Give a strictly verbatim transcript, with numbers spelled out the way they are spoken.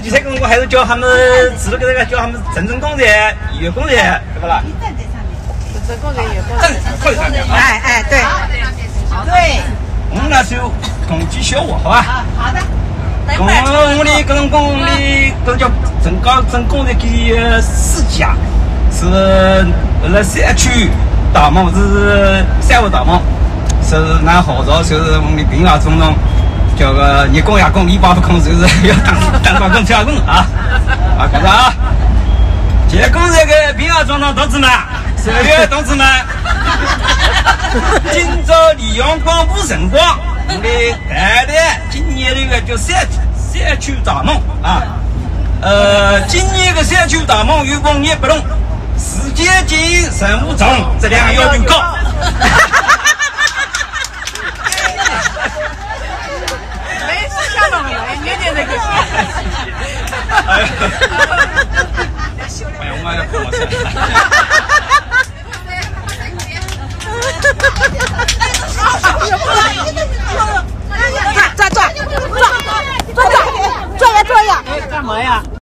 比赛工作还是叫他们指了个这个叫他们正正工人、医院工人，对不啦？ 你站在上面， 正正工人、医院工人。正上面。 哎哎，对。对。 我们那时候公鸡小我，好吧？ 啊，好的。 公里跟公里都叫正高正工人给四家，是那山区大梦，是三五大梦，是拿号召就是我们的兵啊总统。叫个你公呀公，你爸不空就是要当当官公跳工啊！啊，看着啊！结果这个兵啊总统同志们、社员同志们，今朝利用广播辰光，我们谈谈今年这个叫山山区大梦啊。呃，今年的山区大梦与往年不同，时间紧，任务重，质量要求高。 年年那个。 哎呀，哎呀，我也不好吃。 抓抓抓抓抓抓呀抓呀！ 干嘛呀？